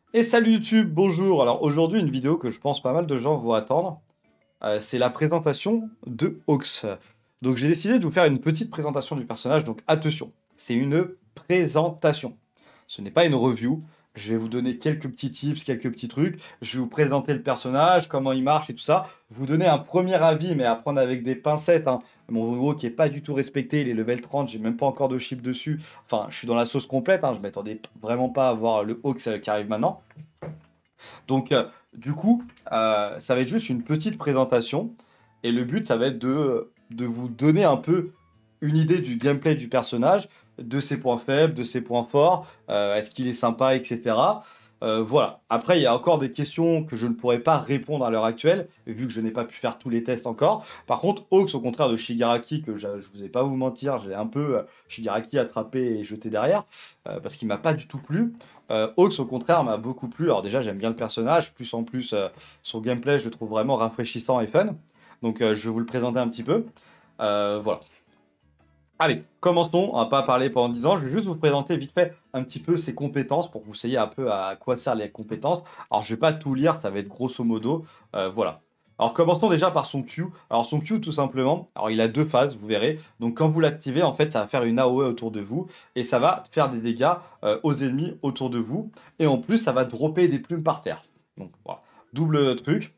Et salut YouTube, bonjour. Alors aujourd'hui, une vidéo que je pense pas mal de gens vont attendre, c'est la présentation de Hawks. Donc j'ai décidé de vous faire une petite présentation du personnage, donc attention, c'est une présentation. Ce n'est pas une review. Je vais vous donner quelques petits tips, quelques petits trucs. Je vais vous présenter le personnage, comment il marche et tout ça. Vous donner un premier avis, mais à prendre avec des pincettes, hein. Mon Hawk qui est pas du tout respecté, il est level 30, j'ai même pas encore de chip dessus. Enfin, je suis dans la sauce complète, hein. Je m'attendais vraiment pas à voir le Hawks qui arrive maintenant. Donc, du coup, ça va être juste une petite présentation. Et le but, ça va être de vous donner un peu une idée du gameplay du personnage, de ses points faibles, de ses points forts, est-ce qu'il est sympa, etc. Voilà. Après, il y a encore des questions que je ne pourrais pas répondre à l'heure actuelle, vu que je n'ai pas pu faire tous les tests encore. Par contre, Hawks, au contraire de Shigaraki, que je ne vous ai pas vous mentir, j'ai un peu Shigaraki attrapé et jeté derrière, parce qu'il m'a pas du tout plu. Hawks, au contraire, m'a beaucoup plu. Alors déjà, j'aime bien le personnage, plus en plus, son gameplay, je le trouve vraiment rafraîchissant et fun. Donc, je vais vous le présenter un petit peu. Voilà. Allez, commençons. On va pas parler pendant 10 ans. Je vais juste vous présenter vite fait un petit peu ses compétences pour que vous sachiez un peu à quoi servent les compétences. Alors, je vais pas tout lire, ça va être grosso modo. Voilà. Alors, commençons déjà par son Q. Alors, son Q, tout simplement, alors il a deux phases, vous verrez. Donc, quand vous l'activez, en fait, ça va faire une AOE autour de vous et ça va faire des dégâts aux ennemis autour de vous. Et en plus, ça va dropper des plumes par terre. Donc, voilà. Double truc.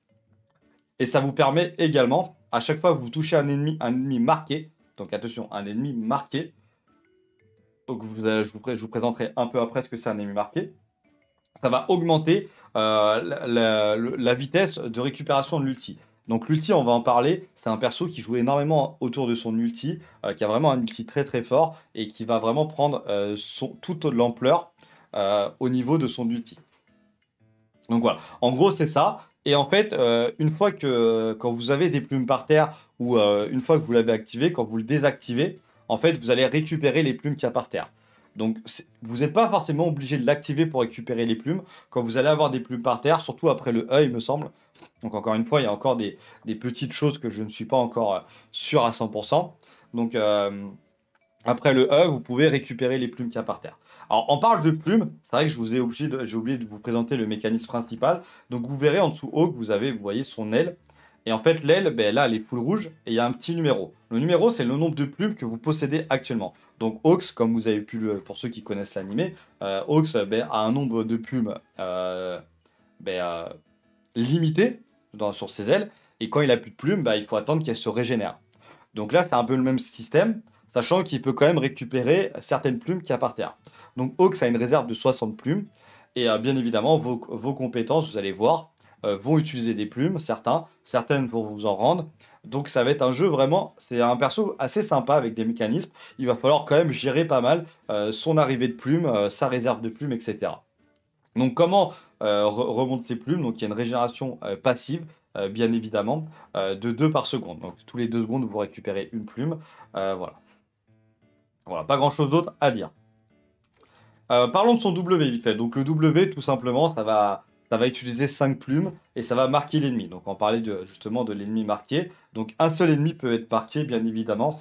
Et ça vous permet également, à chaque fois que vous touchez un ennemi marqué, donc attention, un ennemi marqué, donc je vous présenterai un peu après ce que c'est un ennemi marqué, ça va augmenter la vitesse de récupération de l'ulti. Donc l'ulti, on va en parler, c'est un perso qui joue énormément autour de son ulti, qui a vraiment un ulti très très fort et qui va vraiment prendre toute l'ampleur au niveau de son ulti. Donc voilà, en gros c'est ça. Et en fait, une fois que quand vous avez des plumes par terre ou une fois que vous l'avez activé, quand vous le désactivez, en fait vous allez récupérer les plumes qu'il y a par terre. Donc vous n'êtes pas forcément obligé de l'activer pour récupérer les plumes. Quand vous allez avoir des plumes par terre, surtout après le E, il me semble. Donc encore une fois, il y a encore des petites choses que je ne suis pas encore sûr à 100%. Donc après le E, vous pouvez récupérer les plumes qu'il y a par terre. Alors, on parle de plumes. C'est vrai que j'ai oublié de vous présenter le mécanisme principal. Donc, vous verrez en dessous Hawk, vous voyez son aile. Et en fait, l'aile, ben, là, elle est full rouge et il y a un petit numéro. Le numéro, c'est le nombre de plumes que vous possédez actuellement. Donc, Hawks, comme vous avez pu pour ceux qui connaissent l'animé, Hawks ben, a un nombre de plumes ben, limité sur ses ailes. Et quand il a plus de plumes, ben, il faut attendre qu'elles se régénèrent. Donc là, c'est un peu le même système, sachant qu'il peut quand même récupérer certaines plumes qu'il y a par terre. Donc Hawks a une réserve de 60 plumes, et bien évidemment, vos compétences, vous allez voir, vont utiliser des plumes, certaines vont vous en rendre. Donc ça va être un jeu vraiment, c'est un perso assez sympa avec des mécanismes. Il va falloir quand même gérer pas mal son arrivée de plumes, sa réserve de plumes, etc. Donc comment remonter ces plumes? Donc il y a une régénération passive, bien évidemment, de 2 par seconde. Donc tous les 2 secondes, vous récupérez une plume. Voilà. Voilà, pas grand-chose d'autre à dire. Parlons de son W vite fait. Donc le W, tout simplement, ça va utiliser 5 plumes et ça va marquer l'ennemi. Donc on parlait justement de l'ennemi marqué. Donc un seul ennemi peut être marqué, bien évidemment.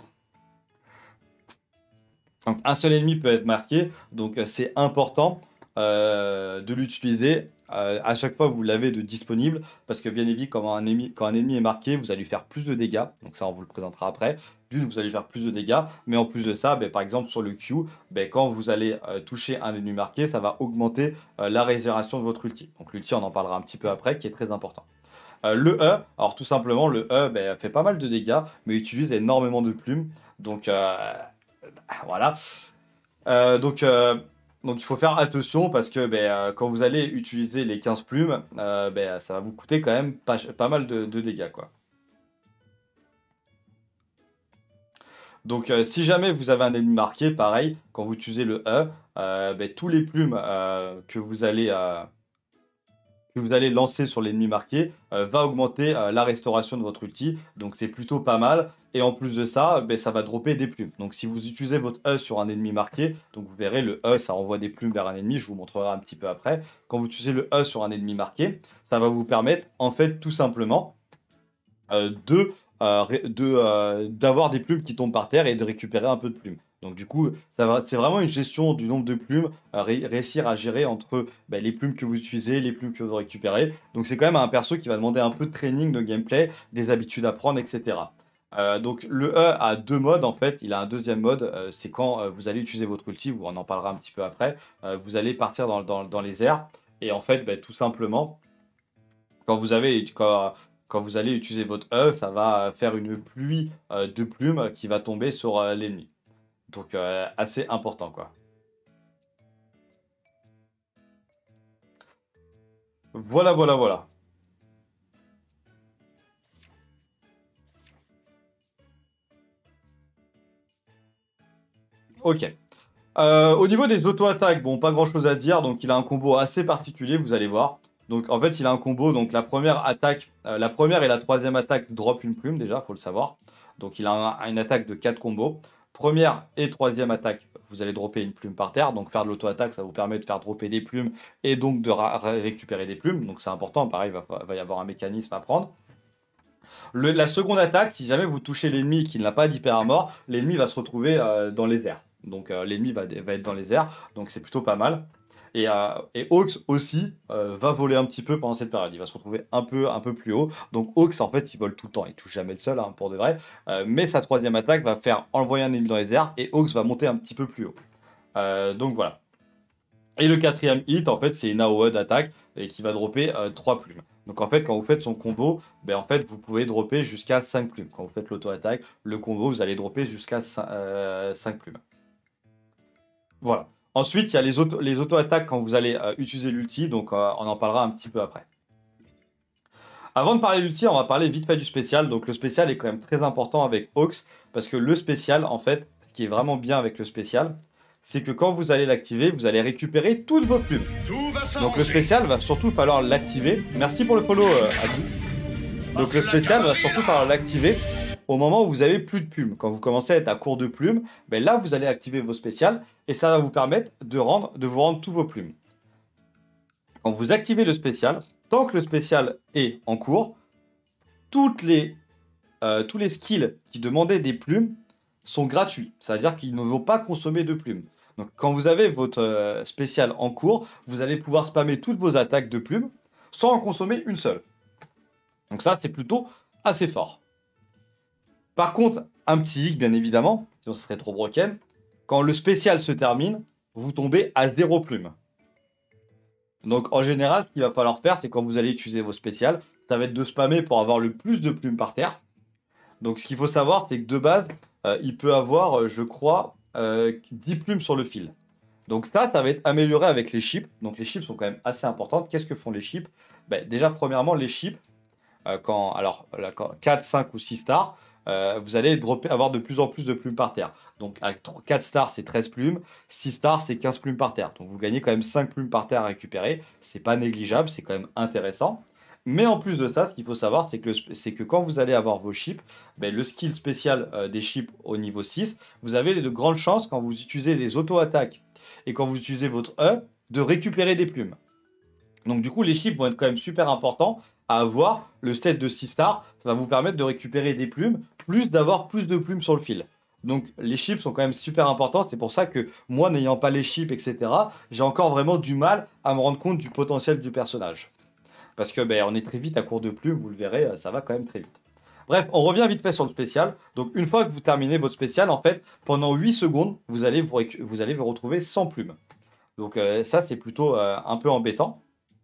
Donc un seul ennemi peut être marqué, donc c'est important de l'utiliser à chaque fois que vous l'avez de disponible, parce que bien évidemment, quand un ennemi est marqué, vous allez lui faire plus de dégâts, donc ça on vous le présentera après. D'une, vous allez lui faire plus de dégâts, mais en plus de ça, ben, par exemple sur le Q, ben, quand vous allez toucher un ennemi marqué, ça va augmenter la régénération de votre ulti. Donc l'ulti, on en parlera un petit peu après, qui est très important. Le E, alors tout simplement, le E ben, fait pas mal de dégâts, mais utilise énormément de plumes. Donc voilà. Euh, donc, euh, donc il faut faire attention parce que ben, quand vous allez utiliser les 15 plumes, ben, ça va vous coûter quand même pas mal de dégâts, quoi. Donc si jamais vous avez un ennemi marqué, pareil, quand vous utilisez le E, ben, tous les plumes que vous allez lancer sur l'ennemi marqué va augmenter la restauration de votre ulti. Donc c'est plutôt pas mal. Et en plus de ça, ben, ça va dropper des plumes. Donc si vous utilisez votre E sur un ennemi marqué, donc vous verrez le E, ça envoie des plumes vers un ennemi. Je vous montrerai un petit peu après. Quand vous utilisez le E sur un ennemi marqué, ça va vous permettre en fait tout simplement d'avoir des plumes qui tombent par terre et de récupérer un peu de plumes. Donc du coup, c'est vraiment une gestion du nombre de plumes, réussir à gérer entre les plumes que vous utilisez, les plumes que vous récupérez. Donc c'est quand même un perso qui va demander un peu de training, de gameplay, des habitudes à prendre, etc. Donc le E a deux modes en fait. Il a un deuxième mode, c'est quand vous allez utiliser votre ulti, on en parlera un petit peu après. Vous allez partir dans les airs et en fait, tout simplement, quand vous allez utiliser votre E, ça va faire une pluie de plumes qui va tomber sur l'ennemi. Donc assez important quoi. Voilà, voilà, voilà. Ok. Au niveau des auto-attaques, bon, pas grand-chose à dire. Donc, il a un combo assez particulier, vous allez voir. Donc, en fait, il a un combo. Donc, la première attaque, la première et la troisième attaque drop une plume déjà, faut le savoir. Donc, il a une attaque de 4 combos. Première et troisième attaque, vous allez dropper une plume par terre. Donc, faire de l'auto-attaque, ça vous permet de faire dropper des plumes et donc de récupérer des plumes. Donc, c'est important. Pareil, va y avoir un mécanisme à prendre. La seconde attaque, si jamais vous touchez l'ennemi qui n'a pas d'hyper armor, l'ennemi va se retrouver dans les airs. Donc l'ennemi va être dans les airs, donc c'est plutôt pas mal. Et Hawks aussi va voler un petit peu pendant cette période. Il va se retrouver un peu plus haut. Donc Hawks, en fait, il vole tout le temps. Il touche jamais le sol, hein, pour de vrai. Mais sa troisième attaque va faire envoyer un ennemi dans les airs et Hawks va monter un petit peu plus haut. Donc voilà. Et le quatrième hit, en fait, c'est une AOE d'attaque et qui va dropper 3 plumes. Donc en fait, quand vous faites son combo, en fait, vous pouvez dropper jusqu'à 5 plumes. Quand vous faites l'auto-attaque, le combo, vous allez dropper jusqu'à 5 plumes. Voilà. Ensuite, il y a les auto-attaques quand vous allez utiliser l'ulti, donc on en parlera un petit peu après. Avant de parler de l'ulti, on va parler vite fait du spécial. Donc le spécial est quand même très important avec Hawks, parce que le spécial, en fait, ce qui est vraiment bien avec le spécial, c'est que quand vous allez l'activer, vous allez récupérer toutes vos plumes. Donc le spécial va surtout falloir l'activer. Merci pour le follow, Abdou. Donc le spécial va surtout falloir l'activer au moment où vous avez plus de plumes. Quand vous commencez à être à court de plumes, là vous allez activer vos spéciales et ça va vous permettre de vous rendre tous vos plumes. Quand vous activez le spécial, tant que le spécial est en cours, tous les skills qui demandaient des plumes sont gratuits. C'est-à-dire qu'ils ne vont pas consommer de plumes. Donc quand vous avez votre spécial en cours, vous allez pouvoir spammer toutes vos attaques de plumes sans en consommer une seule. Donc ça, c'est plutôt assez fort. Par contre, un petit hic, bien évidemment, sinon ce serait trop broken. Quand le spécial se termine, vous tombez à 0 plumes. Donc en général, ce qu'il va falloir faire, c'est quand vous allez utiliser vos spéciales, ça va être de spammer pour avoir le plus de plumes par terre. Donc ce qu'il faut savoir, c'est que de base, il peut avoir, je crois, 10 plumes sur le fil. Donc ça va être amélioré avec les chips. Donc les chips sont quand même assez importantes. Qu'est-ce que font les chips? Déjà, premièrement, les chips, quand 4, 5 ou 6 stars, vous allez avoir de plus en plus de plumes par terre. Donc avec 4 stars, c'est 13 plumes. 6 stars, c'est 15 plumes par terre. Donc vous gagnez quand même 5 plumes par terre à récupérer. C'est pas négligeable, c'est quand même intéressant. Mais en plus de ça, ce qu'il faut savoir, c'est que quand vous allez avoir vos chips, le skill spécial des chips au niveau 6, vous avez de grandes chances, quand vous utilisez les auto-attaques et quand vous utilisez votre E, de récupérer des plumes. Donc du coup, les chips vont être quand même super importants à avoir. Le stat de 6 stars, ça va vous permettre de récupérer des plumes, plus d'avoir plus de plumes sur le fil. Donc les chips sont quand même super importants. C'est pour ça que moi, n'ayant pas les chips, etc., j'ai encore vraiment du mal à me rendre compte du potentiel du personnage. Parce que on est très vite à court de plumes, vous le verrez, ça va quand même très vite. Bref, on revient vite fait sur le spécial. Donc une fois que vous terminez votre spécial, en fait, pendant 8 secondes, vous allez vous retrouver sans plumes. Donc ça, c'est plutôt un peu embêtant.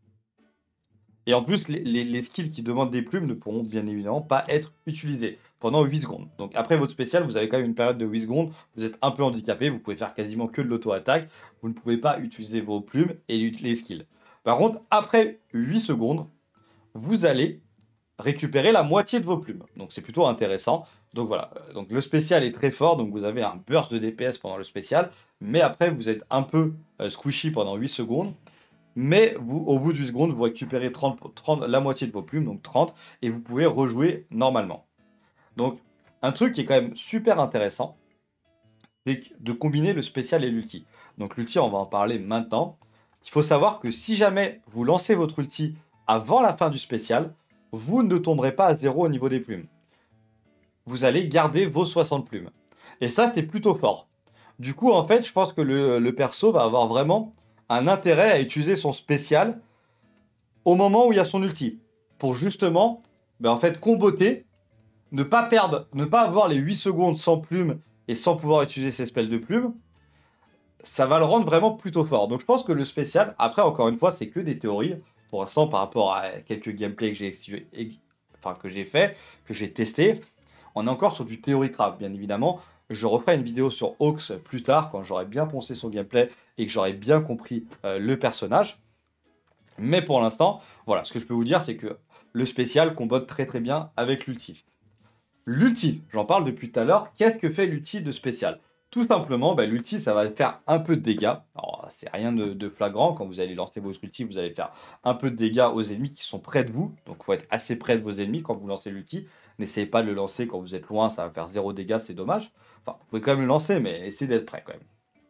Et en plus, les skills qui demandent des plumes ne pourront bien évidemment pas être utilisés pendant 8 secondes. Donc après votre spécial, vous avez quand même une période de 8 secondes, vous êtes un peu handicapé, vous pouvez faire quasiment que de l'auto-attaque, vous ne pouvez pas utiliser vos plumes et les skills. Par contre, après 8 secondes, vous allez récupérer la moitié de vos plumes. Donc c'est plutôt intéressant. Donc voilà, donc le spécial est très fort, donc vous avez un burst de DPS pendant le spécial, mais après vous êtes un peu squishy pendant 8 secondes. Mais au bout de 8 secondes, vous récupérez la moitié de vos plumes, donc 30, et vous pouvez rejouer normalement. Donc, un truc qui est quand même super intéressant, c'est de combiner le spécial et l'ulti. Donc l'ulti, on va en parler maintenant. Il faut savoir que si jamais vous lancez votre ulti avant la fin du spécial, vous ne tomberez pas à 0 au niveau des plumes. Vous allez garder vos 60 plumes. Et ça, c'est plutôt fort. Du coup, en fait, je pense que le perso va avoir vraiment un intérêt à utiliser son spécial au moment où il y a son ulti. Pour justement, ben, en fait, comboter, ne pas perdre, ne pas avoir les 8 secondes sans plume et sans pouvoir utiliser ses spells de plume. Ça va le rendre vraiment plutôt fort. Donc je pense que le spécial, après encore une fois, c'est que des théories. Pour l'instant, par rapport à quelques gameplays que j'ai fait, que j'ai testé, on est encore sur du théorie craft, bien évidemment. Je referai une vidéo sur Hawks plus tard, quand j'aurai bien poncé son gameplay et que j'aurai bien compris le personnage. Mais pour l'instant, voilà, ce que je peux vous dire, c'est que le spécial combote très très bien avec l'ulti. L'ulti, j'en parle depuis tout à l'heure. Qu'est-ce que fait l'ulti de spécial? Tout simplement, bah, l'ulti, ça va faire un peu de dégâts. Alors, c'est rien de flagrant. Quand vous allez lancer vos ultis, vous allez faire un peu de dégâts aux ennemis qui sont près de vous. Donc, il faut être assez près de vos ennemis quand vous lancez l'ulti. N'essayez pas de le lancer quand vous êtes loin, ça va faire 0 dégâts, c'est dommage. Enfin, vous pouvez quand même le lancer, mais essayez d'être prêt quand même.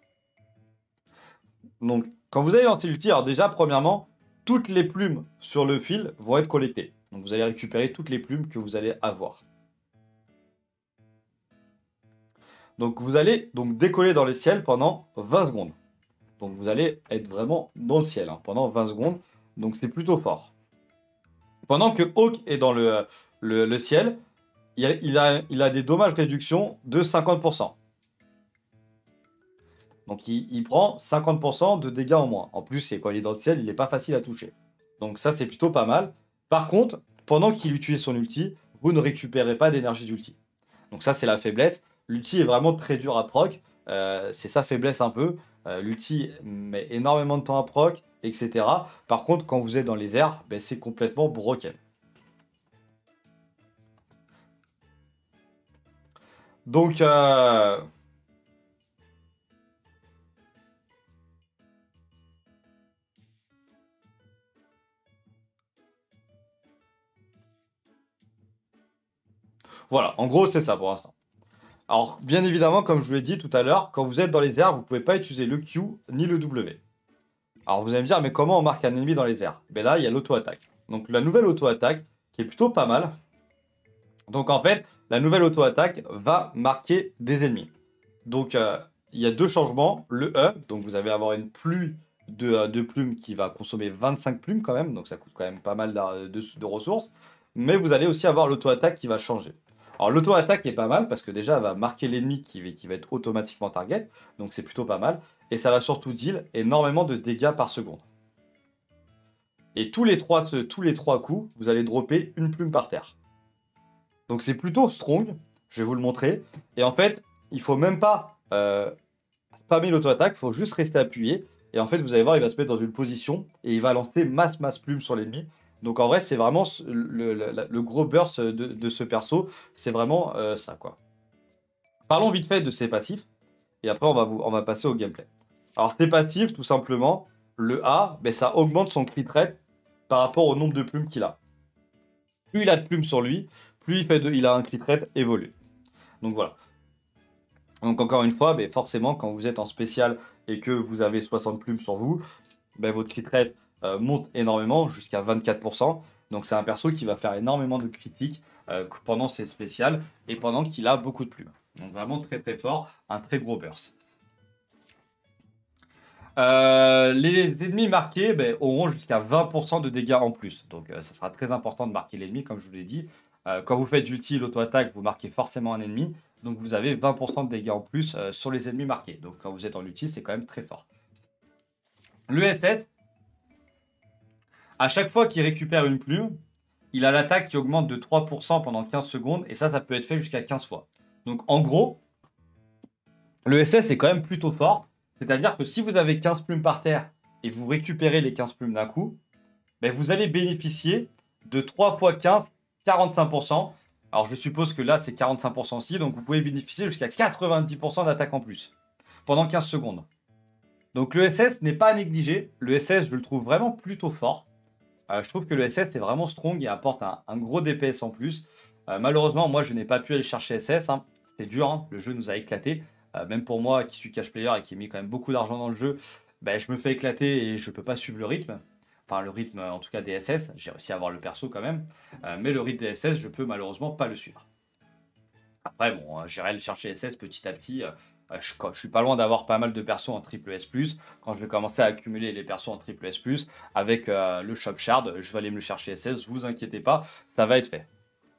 Donc, quand vous allez lancer l'ulti, alors déjà, premièrement, toutes les plumes sur le fil vont être collectées. Donc, vous allez récupérer toutes les plumes que vous allez avoir. Donc vous allez donc décoller dans le ciel pendant 20 secondes. Donc vous allez être vraiment dans le ciel pendant 20 secondes. Donc c'est plutôt fort. Pendant que Hawk est dans le ciel, il a des dommages réduction de 50%. Donc il prend 50% de dégâts en moins. En plus, quand il est dans le ciel, il n'est pas facile à toucher. Donc ça, c'est plutôt pas mal. Par contre, pendant qu'il utilise son ulti, vous ne récupérez pas d'énergie d'ulti. Donc ça, c'est la faiblesse. L'ulti est vraiment très dur à proc. C'est sa faiblesse un peu. L'ulti met énormément de temps à proc, etc. Par contre, quand vous êtes dans les airs, ben, c'est complètement broken. Donc, voilà, en gros, c'est ça pour l'instant. Alors, bien évidemment, comme je vous l'ai dit tout à l'heure, quand vous êtes dans les airs, vous ne pouvez pas utiliser le Q ni le W. Alors, vous allez me dire, mais comment on marque un ennemi dans les airs? Ben là, il y a l'auto-attaque. Donc, la nouvelle auto-attaque, qui est plutôt pas mal. Donc, en fait, la nouvelle auto-attaque va marquer des ennemis. Donc, il y a deux changements. Le E, donc vous allez avoir une pluie de plumes qui va consommer 25 plumes quand même. Donc, ça coûte quand même pas mal de ressources. Mais vous allez aussi avoir l'auto-attaque qui va changer. Alors, l'auto-attaque est pas mal parce que déjà, elle va marquer l'ennemi qui va être automatiquement target. Donc, c'est plutôt pas mal. Et ça va surtout deal énormément de dégâts par seconde. Et tous les trois coups, vous allez dropper une plume par terre. Donc, c'est plutôt strong. Je vais vous le montrer. Et en fait, il faut même pas spammer l'auto-attaque, il faut juste rester appuyé. Et en fait, vous allez voir, il va se mettre dans une position et il va lancer masse plume sur l'ennemi. Donc en vrai, c'est vraiment le gros burst de ce perso. C'est vraiment ça, quoi. Parlons vite fait de ses passifs. Et après, on va passer au gameplay. Alors, ses passifs, tout simplement, le A, ben, ça augmente son crit rate par rapport au nombre de plumes qu'il a. Plus il a de plumes sur lui, plus il a un crit rate évolué. Donc voilà. Donc encore une fois, ben forcément, quand vous êtes en spécial et que vous avez 60 plumes sur vous, ben votre crit rate monte énormément, jusqu'à 24%. Donc c'est un perso qui va faire énormément de critiques pendant ses spéciales et pendant qu'il a beaucoup de plumes. Donc vraiment très très fort, un très gros burst. Les ennemis marqués ben, auront jusqu'à 20% de dégâts en plus. Donc ça sera très important de marquer l'ennemi, comme je vous l'ai dit. Quand vous faites ulti, l'auto-attaque, vous marquez forcément un ennemi. Donc vous avez 20% de dégâts en plus sur les ennemis marqués. Donc quand vous êtes en ulti, c'est quand même très fort. Le SS, à chaque fois qu'il récupère une plume, il a l'attaque qui augmente de 3% pendant 15 secondes. Et ça peut être fait jusqu'à 15 fois. Donc en gros, le SS est quand même plutôt fort. C'est-à-dire que si vous avez 15 plumes par terre et vous récupérez les 15 plumes d'un coup, ben vous allez bénéficier de 3 x 15, 45%. Alors je suppose que là c'est 45% aussi, donc vous pouvez bénéficier jusqu'à 90% d'attaque en plus, pendant 15 secondes. Donc le SS n'est pas à négliger, le SS je le trouve vraiment plutôt fort. Je trouve que le SS est vraiment strong et apporte un gros DPS en plus. Malheureusement moi je n'ai pas pu aller chercher SS, c'était dur, le jeu nous a éclaté. Même pour moi qui suis cash player et qui ai mis quand même beaucoup d'argent dans le jeu, ben, je me fais éclater et je peux pas suivre le rythme. Enfin, le rythme en tout cas des SS, j'ai réussi à avoir le perso quand même. Mais le rythme des SS, je peux malheureusement pas le suivre. Après, bon, j'irai le chercher SS petit à petit. Je suis pas loin d'avoir pas mal de persos en triple S+. Quand je vais commencer à accumuler les persos en triple S+, avec le Shop Shard, je vais aller me le chercher SS, vous inquiétez pas, ça va être fait.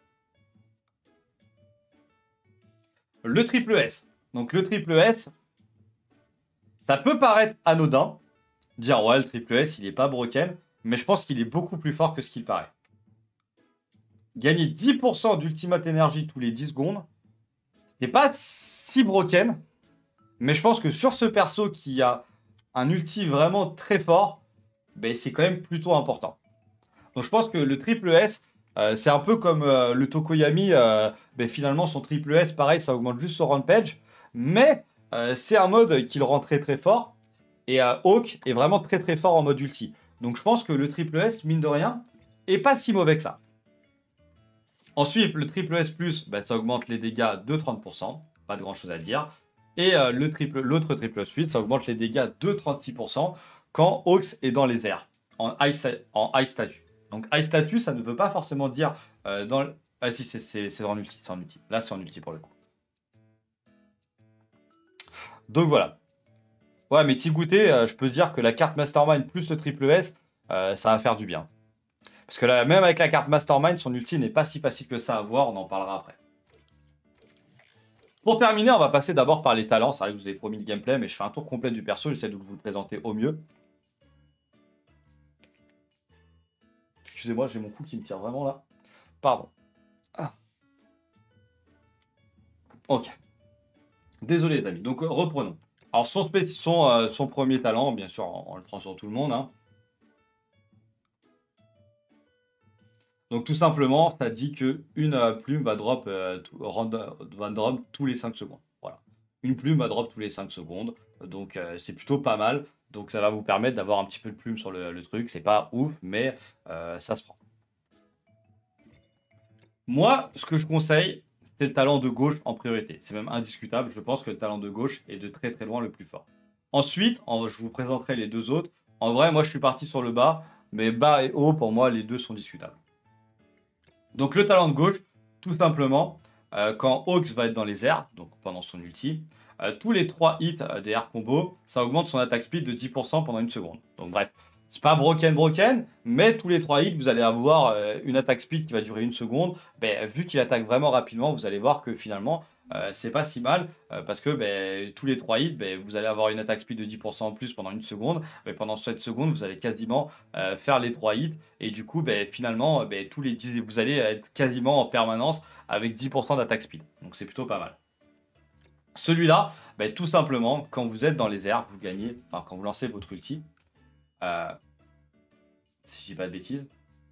Le triple S. Donc le triple S, ça peut paraître anodin, dire ouais, le triple S, il est pas broken, mais je pense qu'il est beaucoup plus fort que ce qu'il paraît. Gagner 10% d'ultimate énergie tous les 10 secondes, c'est pas si broken, mais je pense que sur ce perso qui a un ulti vraiment très fort, ben, c'est quand même plutôt important. Donc je pense que le triple S, c'est un peu comme le Tokoyami, ben, finalement son triple S, pareil, ça augmente juste son rampage, mais c'est un mode qui le rend très très fort, et Hawk est vraiment très très fort en mode ulti. Donc je pense que le triple S, mine de rien, est pas si mauvais que ça. Ensuite, le triple S+, bah, ça augmente les dégâts de 30%, pas de grand chose à dire. Et l'autre triple S+, ça augmente les dégâts de 36% quand Hawks est dans les airs, en high statut. Donc high statut, ça ne veut pas forcément dire dans le... Ah si, c'est en ulti, c'est en ulti. Là, c'est en ulti pour le coup. Donc voilà. Ouais, mais t'y goûter, je peux dire que la carte Mastermind plus le triple S, ça va faire du bien. Parce que là, même avec la carte Mastermind, son ulti n'est pas si facile que ça à voir, on en parlera après. Pour terminer, on va passer d'abord par les talents. C'est vrai que je vous ai promis le gameplay, mais je fais un tour complet du perso, j'essaie de vous le présenter au mieux. Excusez-moi, j'ai mon cou qui me tire vraiment là. Pardon. Ah. Ok. Désolé les amis, donc reprenons. Alors son premier talent, bien sûr, on le prend sur tout le monde, hein. Donc tout simplement, ça dit que une plume va drop, tous les 5 secondes. Voilà. Une plume va drop tous les 5 secondes. Donc c'est plutôt pas mal. Donc ça va vous permettre d'avoir un petit peu de plume sur le truc. C'est pas ouf, mais ça se prend. Moi, ce que je conseille, c'est le talent de gauche en priorité. C'est même indiscutable. Je pense que le talent de gauche est de très très loin le plus fort. Ensuite, je vous présenterai les deux autres. En vrai, moi je suis parti sur le bas, mais bas et haut, pour moi, les deux sont discutables. Donc le talent de gauche, tout simplement, quand Hawks va être dans les airs, donc pendant son ulti, tous les 3 hits des air combo, ça augmente son attaque speed de 10% pendant une seconde. Donc bref, c'est pas broken, mais tous les 3 hits, vous allez avoir une attaque speed qui va durer une seconde. Ben, vu qu'il attaque vraiment rapidement, vous allez voir que finalement, c'est pas si mal, parce que ben, tous les 3 hits, ben, vous allez avoir une attaque speed de 10% en plus pendant une seconde. Mais pendant cette seconde, vous allez quasiment faire les 3 hits. Et du coup, ben, finalement, ben, vous allez être quasiment en permanence avec 10% d'attaque speed. Donc c'est plutôt pas mal. Celui-là, ben, tout simplement, quand vous êtes dans les airs, vous gagnez, enfin quand vous lancez votre ulti, euh, si je dis pas de bêtises.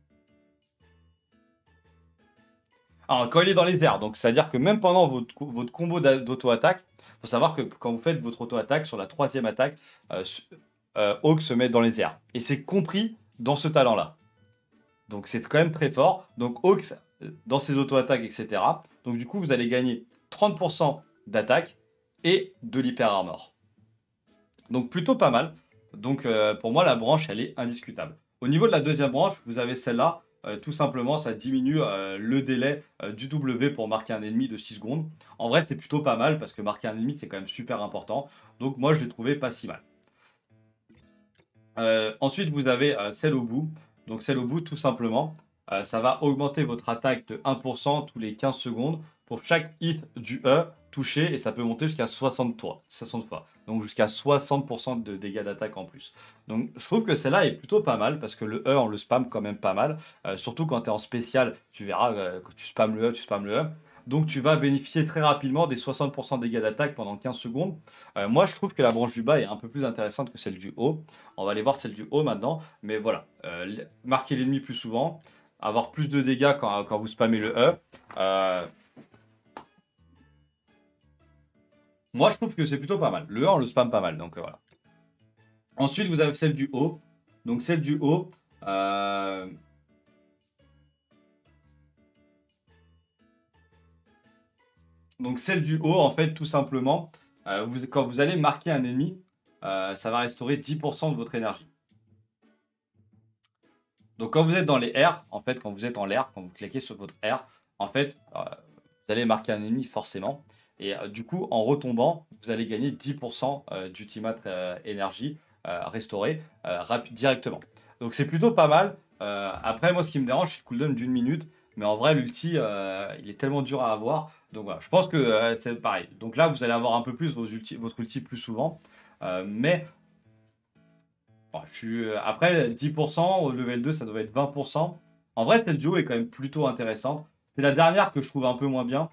Alors, quand il est dans les airs, donc c'est-à-dire que même pendant votre combo d'auto-attaque, il faut savoir que quand vous faites votre auto-attaque, sur la troisième attaque, Hawk se met dans les airs. Et c'est compris dans ce talent-là. Donc c'est quand même très fort. Donc Hawks, dans ses auto-attaques, etc. Donc du coup, vous allez gagner 30% d'attaque et de l'hyper-armor. Donc plutôt pas mal. Donc pour moi, la branche, elle est indiscutable. Au niveau de la deuxième branche, vous avez celle-là. Tout simplement, ça diminue le délai du W pour marquer un ennemi de 6 secondes. En vrai, c'est plutôt pas mal parce que marquer un ennemi, c'est quand même super important. Donc moi, je l'ai trouvé pas si mal. Ensuite, vous avez celle au bout. Donc celle au bout, tout simplement, ça va augmenter votre attaque de 1% tous les 15 secondes pour chaque hit du E touché et ça peut monter jusqu'à 60 fois. Donc jusqu'à 60% de dégâts d'attaque en plus. Donc je trouve que celle-là est plutôt pas mal parce que le E, on le spam quand même pas mal. Surtout quand tu es en spécial, tu verras que tu spams le E, tu spams le E. Donc tu vas bénéficier très rapidement des 60% de dégâts d'attaque pendant 15 secondes. Moi je trouve que la branche du bas est un peu plus intéressante que celle du haut. On va aller voir celle du haut maintenant. Mais voilà, marquer l'ennemi plus souvent, avoir plus de dégâts quand vous spammez le E. Moi je trouve que c'est plutôt pas mal. Le E on le spam pas mal, donc voilà. Ensuite vous avez celle du haut. Donc celle du haut... Donc celle du haut, en fait, tout simplement, quand vous allez marquer un ennemi, ça va restaurer 10% de votre énergie. Donc quand vous êtes dans les airs, en fait, quand vous êtes en l'air, quand vous cliquez sur votre air, en fait, vous allez marquer un ennemi forcément. Et du coup, en retombant, vous allez gagner 10% d'ultimate énergie restaurée directement. Donc c'est plutôt pas mal. Après, moi, ce qui me dérange, c'est le cooldown d'une minute. Mais en vrai, l'ulti, il est tellement dur à avoir. Donc voilà, je pense que c'est pareil. Donc là, vous allez avoir un peu plus votre ulti plus souvent. Mais bon, après, 10%, au level 2, ça doit être 20%. En vrai, cette duo est quand même plutôt intéressante. C'est la dernière que je trouve un peu moins bien.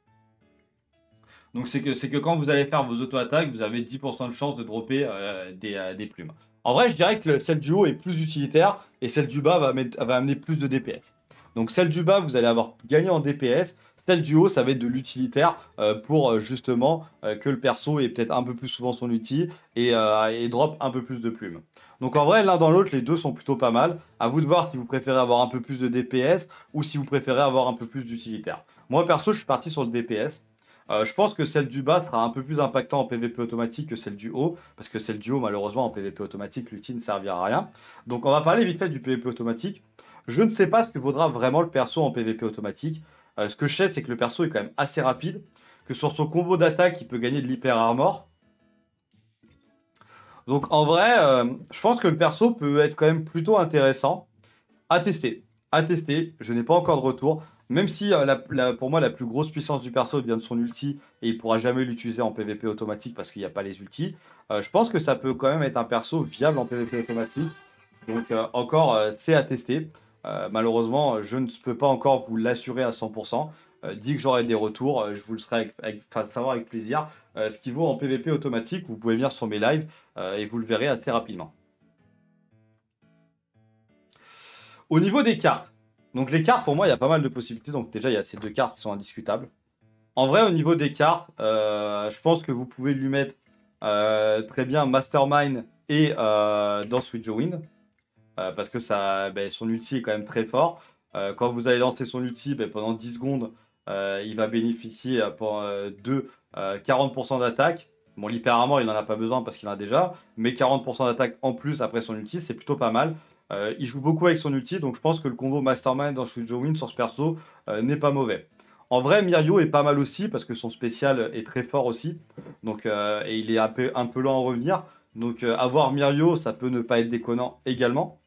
Donc c'est que quand vous allez faire vos auto-attaques, vous avez 10% de chance de dropper des plumes. En vrai, je dirais que celle du haut est plus utilitaire et celle du bas va amener plus de DPS. Donc celle du bas, vous allez avoir gagné en DPS. Celle du haut, ça va être de l'utilitaire pour justement que le perso ait peut-être un peu plus souvent son ulti et drop un peu plus de plumes. Donc en vrai, l'un dans l'autre, les deux sont plutôt pas mal. À vous de voir si vous préférez avoir un peu plus de DPS ou si vous préférez avoir un peu plus d'utilitaire. Moi perso, je suis parti sur le DPS. Je pense que celle du bas sera un peu plus impactant en PvP automatique que celle du haut, parce que celle du haut, malheureusement, en PvP automatique, l'ulti ne servira à rien. Donc on va parler vite fait du PvP automatique. Je ne sais pas ce que vaudra vraiment le perso en PvP automatique. Ce que je sais, c'est que le perso est quand même assez rapide, que sur son combo d'attaque, il peut gagner de l'hyper armor. Donc en vrai, je pense que le perso peut être quand même plutôt intéressant à tester. À tester, je n'ai pas encore de retour. Même si pour moi la plus grosse puissance du perso vient de son ulti et il pourra jamais l'utiliser en PvP automatique parce qu'il n'y a pas les ultis, je pense que ça peut quand même être un perso viable en PvP automatique. Donc encore c'est à tester. Malheureusement je ne peux pas encore vous l'assurer à 100%. Dès que j'aurai des retours, je vous le serai savoir avec plaisir. Ce qui vaut en PvP automatique, vous pouvez venir sur mes lives et vous le verrez assez rapidement. Au niveau des cartes, donc les cartes pour moi il y a pas mal de possibilités, donc déjà il y a ces deux cartes qui sont indiscutables. En vrai au niveau des cartes, je pense que vous pouvez lui mettre très bien Mastermind et Dance with the Wind, parce que son ulti est quand même très fort. Quand vous allez lancer son ulti, pendant 10 secondes, il va bénéficier de 40% d'attaque. Bon, l'hyper armor il n'en a pas besoin parce qu'il en a déjà, mais 40% d'attaque en plus après son ulti, c'est plutôt pas mal. Il joue beaucoup avec son ulti, donc je pense que le combo Mastermind dans Shujo Win sur ce perso n'est pas mauvais. En vrai, Mirio est pas mal aussi, parce que son spécial est très fort aussi, donc, et il est un peu lent à revenir. Donc avoir Mirio, ça peut ne pas être déconnant également.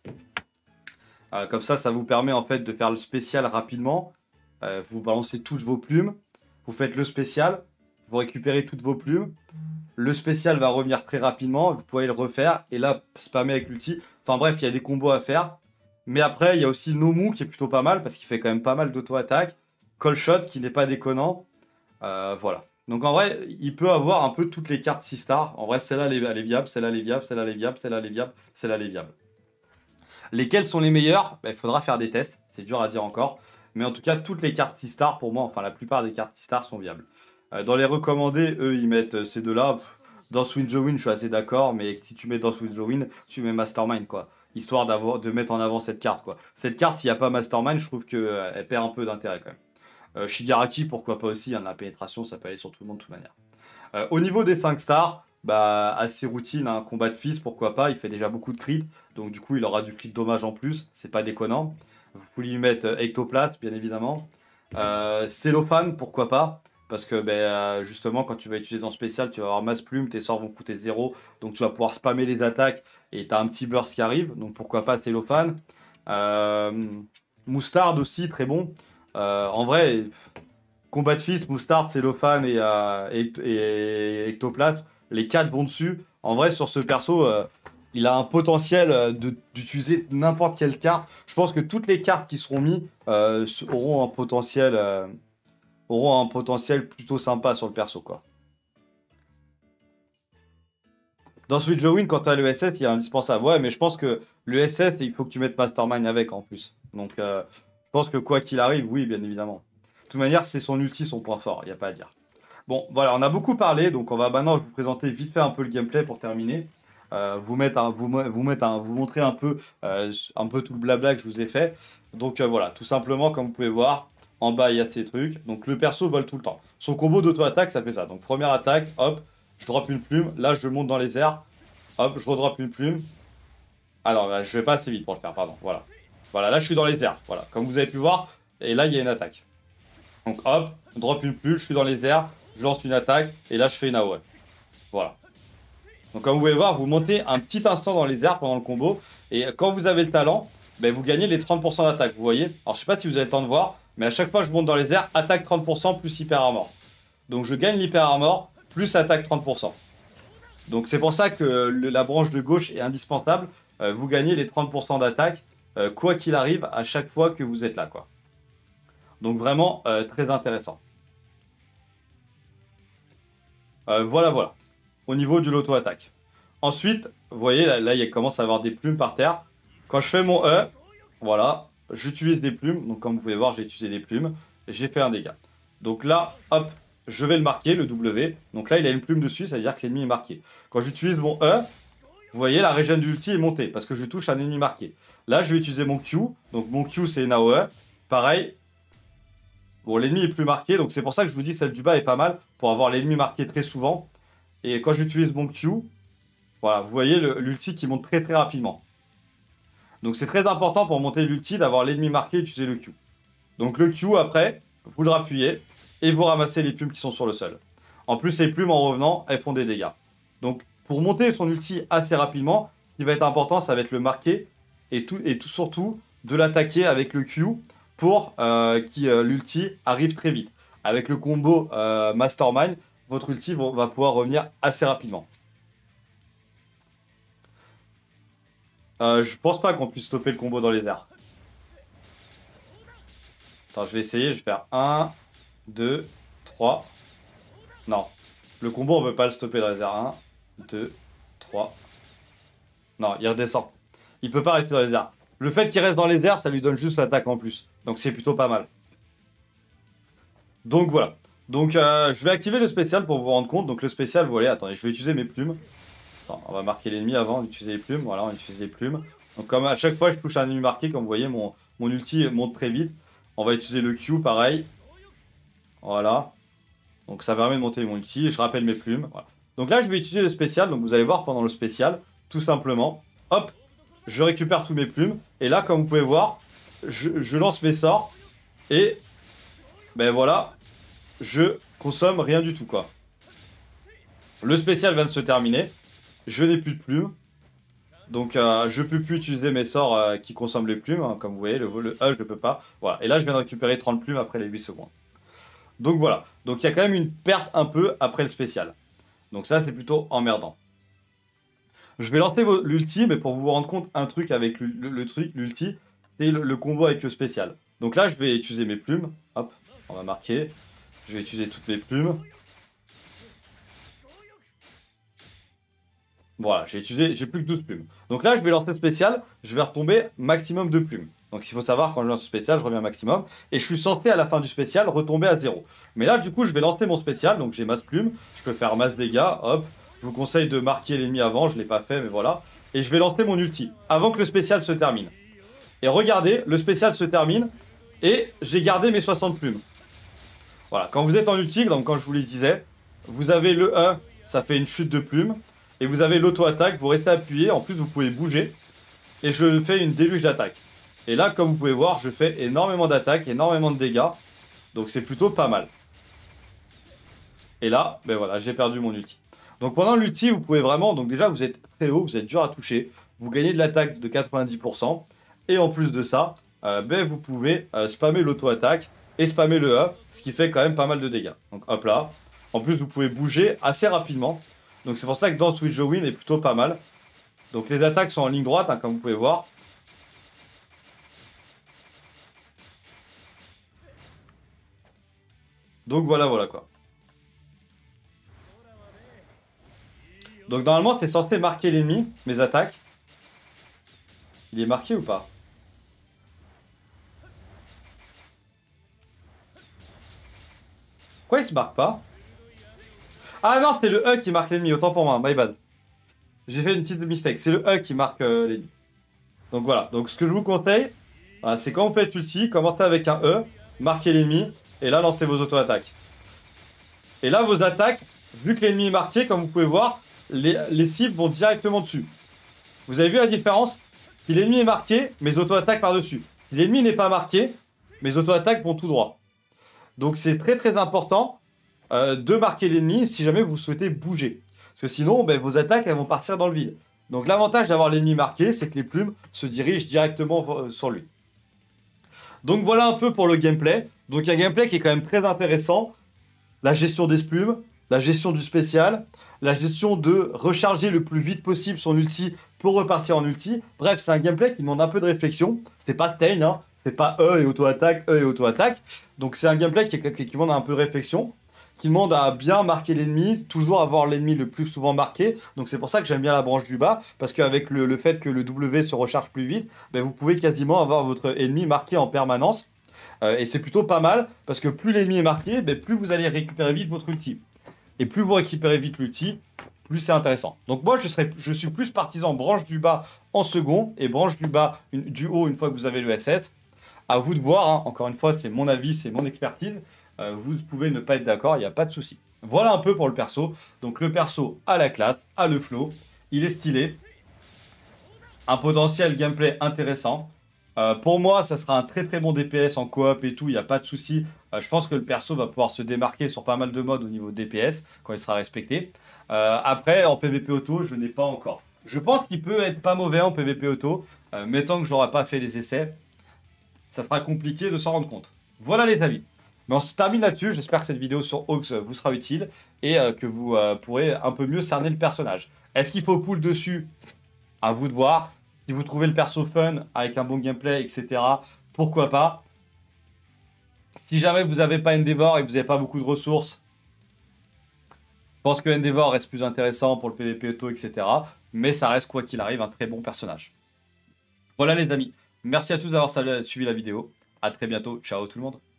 Comme ça vous permet en fait de faire le spécial rapidement. Vous balancez toutes vos plumes, vous faites le spécial, vous récupérez toutes vos plumes. Le spécial va revenir très rapidement, vous pouvez le refaire, et là, spammer avec l'ulti. Enfin bref, il y a des combos à faire. Mais après, il y a aussi Nomu qui est plutôt pas mal, parce qu'il fait quand même pas mal d'auto-attaque. Call Shot qui n'est pas déconnant. Voilà. Donc en vrai, il peut avoir un peu toutes les cartes 6 stars. En vrai, celle-là, elle est viable, celle-là, elle est viable, celle-là, elle est viable, celle-là, elle est viable, celle-là, elle est viable. Lesquelles sont les meilleures? Il faudra faire des tests, c'est dur à dire encore. Mais en tout cas, toutes les cartes 6 stars, pour moi, enfin la plupart des cartes 6 stars sont viables. Dans les recommandés, eux, ils mettent ces deux-là. Dans Swing the Win, je suis assez d'accord, mais si tu mets dans Swing the Win, tu mets Mastermind, quoi. Histoire de mettre en avant cette carte, quoi. Cette carte, s'il n'y a pas Mastermind, je trouve qu'elle perd un peu d'intérêt, quand même. Shigaraki, pourquoi pas aussi, la pénétration, ça peut aller sur tout le monde de toute manière. Au niveau des 5 stars, assez routine, un combat de fils, pourquoi pas, il fait déjà beaucoup de crits, donc du coup il aura du crit dommage en plus, c'est pas déconnant. Vous pouvez lui mettre Ectoplasme, bien évidemment. Cellophane, pourquoi pas, parce que justement quand tu vas utiliser dans spécial, tu vas avoir masse plume, tes sorts vont coûter 0, donc tu vas pouvoir spammer les attaques et tu as un petit burst qui arrive, donc pourquoi pas Cellophane. Moustard aussi, très bon. En vrai, combat de fils, Moustard, Cellophane et Ectoplasme, les 4 vont dessus. En vrai, sur ce perso, il a un potentiel d'utiliser n'importe quelle carte. Je pense que toutes les cartes qui seront mises auront un potentiel plutôt sympa sur le perso, quoi. Dans Switch Jowin, quand tu as le SS, il est indispensable. Ouais, mais je pense que le SS, il faut que tu mettes Mastermind avec en plus. Donc, je pense que quoi qu'il arrive, oui, bien évidemment. De toute manière, c'est son ulti, son point fort, il n'y a pas à dire. Bon, voilà, on a beaucoup parlé, donc on va maintenant vous présenter vite fait un peu le gameplay pour terminer. Vous montrer un peu tout le blabla que je vous ai fait. Donc voilà, tout simplement, comme vous pouvez voir, en bas il y a ces trucs. Donc le perso vole tout le temps. Son combo d'auto-attaque, ça fait ça. Donc première attaque, hop, je drop une plume. Là, je monte dans les airs. Hop, je redrop une plume. Alors, je vais pas assez vite pour le faire, pardon. Voilà. Voilà, là je suis dans les airs. Voilà, comme vous avez pu voir. Et là, il y a une attaque. Donc hop, drop une plume, je suis dans les airs. je lance une attaque, et là je fais une AOE. Voilà. Donc comme vous pouvez voir, vous montez un petit instant dans les airs pendant le combo, et quand vous avez le talent, ben, vous gagnez les 30% d'attaque, vous voyez. Alors je sais pas si vous avez le temps de voir, mais à chaque fois que je monte dans les airs, attaque 30% plus hyper armor. Donc je gagne l'hyper armor plus attaque 30%. Donc c'est pour ça que la branche de gauche est indispensable. Vous gagnez les 30% d'attaque, quoi qu'il arrive, à chaque fois que vous êtes là, quoi. Donc vraiment très intéressant. Voilà, voilà. Au niveau du l'auto-attaque. Ensuite, vous voyez, là, il commence à avoir des plumes par terre. Quand je fais mon E, voilà, j'utilise des plumes. Donc comme vous pouvez voir, j'ai utilisé des plumes. J'ai fait un dégât. Donc là, hop, je vais le marquer, le W. Donc là, il a une plume dessus, ça veut dire que l'ennemi est marqué. Quand j'utilise mon E, vous voyez, la régène d'ulti est montée parce que je touche un ennemi marqué. Là, je vais utiliser mon Q. Donc mon Q, c'est une AOE. Pareil. Bon, l'ennemi est plus marqué, donc c'est pour ça que je vous dis celle du bas est pas mal pour avoir l'ennemi marqué très souvent. Et quand j'utilise mon Q, voilà, vous voyez l'ulti qui monte très très rapidement. Donc c'est très important pour monter l'ulti d'avoir l'ennemi marqué et utiliser le Q. Donc le Q après, vous le rappuyez et vous ramassez les plumes qui sont sur le sol. En plus, ces plumes en revenant, elles font des dégâts. Donc pour monter son ulti assez rapidement, ce qui va être important, ça va être le marquer et surtout de l'attaquer avec le Q pour que l'ulti arrive très vite. Avec le combo Mastermind, votre ulti va pouvoir revenir assez rapidement. Je pense pas qu'on puisse stopper le combo dans les airs. Attends, je vais essayer, je vais faire 1, 2, 3. Non. Le combo, on peut pas le stopper dans les airs. 1, 2, 3. Non, il redescend. Il peut pas rester dans les airs. Le fait qu'il reste dans les airs, ça lui donne juste l'attaque en plus. Donc c'est plutôt pas mal. Donc voilà. Donc je vais activer le spécial pour vous rendre compte. Donc le spécial, vous voyez, attendez, je vais utiliser mes plumes. Attends, on va marquer l'ennemi avant d'utiliser les plumes. Voilà, on utilise les plumes. Donc comme à chaque fois je touche un ennemi marqué, comme vous voyez, mon ulti monte très vite. On va utiliser le Q, pareil. Voilà. Donc ça permet de monter mon ulti. Je rappelle mes plumes. Voilà. Donc là, je vais utiliser le spécial. Donc vous allez voir pendant le spécial, tout simplement, hop, je récupère tous mes plumes. Et là, comme vous pouvez voir, je lance mes sorts. Et ben voilà, je consomme rien du tout, quoi. Le spécial vient de se terminer. Je n'ai plus de plumes. Donc je ne peux plus utiliser mes sorts qui consomment les plumes. Hein, comme vous voyez, le E, je ne peux pas. Voilà. Et là, je viens de récupérer 30 plumes après les 8 secondes. Donc voilà. Donc il y a quand même une perte un peu après le spécial. Donc ça, c'est plutôt emmerdant. Je vais lancer l'ulti, mais pour vous rendre compte, un truc avec l'ulti, c'est le combo avec le spécial. Donc là, je vais utiliser mes plumes. Hop, on va marquer. Je vais utiliser toutes mes plumes. Voilà, j'ai plus que 12 plumes. Donc là, je vais lancer spécial, je vais retomber maximum de plumes. Donc il faut savoir, quand je lance spécial, je reviens maximum. Et je suis censé, à la fin du spécial, retomber à 0. Mais là, du coup, je vais lancer mon spécial, donc j'ai masse plumes. Je peux faire masse dégâts, hop. Je vous conseille de marquer l'ennemi avant, je ne l'ai pas fait, mais voilà. Et je vais lancer mon ulti, avant que le spécial se termine. Et regardez, le spécial se termine, et j'ai gardé mes 60 plumes. Voilà, quand vous êtes en ulti, donc quand je vous le disais, vous avez le E, ça fait une chute de plumes. Et vous avez l'auto-attaque, vous restez appuyé, en plus vous pouvez bouger. Et je fais une déluge d'attaque. Et là, comme vous pouvez voir, je fais énormément d'attaques, énormément de dégâts. Donc c'est plutôt pas mal. Et là, ben voilà, j'ai perdu mon ulti. Donc pendant l'ulti, vous pouvez vraiment, donc déjà vous êtes très haut, vous êtes dur à toucher. Vous gagnez de l'attaque de 90%. Et en plus de ça, ben vous pouvez spammer l'auto-attaque et spammer le E, ce qui fait quand même pas mal de dégâts. Donc hop là. En plus, vous pouvez bouger assez rapidement. Donc c'est pour ça que dans Switch Win est plutôt pas mal. Donc les attaques sont en ligne droite, hein, comme vous pouvez voir. Donc voilà, voilà quoi. Donc normalement c'est censé marquer l'ennemi, mes attaques. Il est marqué ou pas? Pourquoi il se marque pas? Ah non, c'était le E qui marque l'ennemi, autant pour moi, my bad. J'ai fait une petite mistake, c'est le E qui marque l'ennemi. Donc voilà, donc ce que je vous conseille, voilà, c'est quand vous faites ulti, commencez avec un E, marquez l'ennemi, et là lancez vos auto-attaques. Et là vos attaques, vu que l'ennemi est marqué, comme vous pouvez voir, les cibles vont directement dessus. Vous avez vu la différence? Si l'ennemi est marqué, mes auto-attaques par-dessus. Si l'ennemi n'est pas marqué, mes auto-attaques vont tout droit. Donc c'est très très important de marquer l'ennemi si jamais vous souhaitez bouger. Parce que sinon, ben, vos attaques elles vont partir dans le vide. Donc l'avantage d'avoir l'ennemi marqué, c'est que les plumes se dirigent directement sur lui. Donc voilà un peu pour le gameplay. Donc un gameplay qui est quand même très intéressant. La gestion des plumes, la gestion du spécial, la gestion de recharger le plus vite possible son ulti pour repartir en ulti. Bref, c'est un gameplay qui demande un peu de réflexion. C'est pas Stain, hein. C'est pas E et auto-attaque, E et auto-attaque. Donc c'est un gameplay qui demande un peu de réflexion, qui demande à bien marquer l'ennemi, toujours avoir l'ennemi le plus souvent marqué. Donc c'est pour ça que j'aime bien la branche du bas, parce qu'avec le fait que le W se recharge plus vite, ben, vous pouvez quasiment avoir votre ennemi marqué en permanence. Et c'est plutôt pas mal, parce que plus l'ennemi est marqué, ben, plus vous allez récupérer vite votre ulti. Et plus vous récupérez vite l'ulti, plus c'est intéressant. Donc moi, je suis plus partisan branche du bas en second, et branche du bas du haut une fois que vous avez le SS. À vous de voir, hein. Encore une fois, c'est mon avis, c'est mon expertise. Vous pouvez ne pas être d'accord, il n'y a pas de souci. Voilà un peu pour le perso. Donc le perso a la classe, a le flow, il est stylé. Un potentiel gameplay intéressant. Pour moi, ça sera un très très bon DPS en coop et tout, il n'y a pas de souci. Je pense que le perso va pouvoir se démarquer sur pas mal de modes au niveau DPS quand il sera respecté. Après, en PvP auto, je n'ai pas encore. Je pense qu'il peut être pas mauvais en PvP auto, mais tant que j'aurai pas fait les essais, ça sera compliqué de s'en rendre compte. Voilà les amis. Mais on se termine là-dessus. J'espère que cette vidéo sur Hawks vous sera utile et que vous pourrez un peu mieux cerner le personnage. Est-ce qu'il faut pull dessus? À vous de voir. Si vous trouvez le perso fun avec un bon gameplay, etc., pourquoi pas. Si jamais vous n'avez pas Endeavor et que vous n'avez pas beaucoup de ressources, je pense que Endeavor reste plus intéressant pour le PvP auto, etc. Mais ça reste, quoi qu'il arrive, un très bon personnage. Voilà les amis. Merci à tous d'avoir suivi la vidéo. À très bientôt. Ciao tout le monde.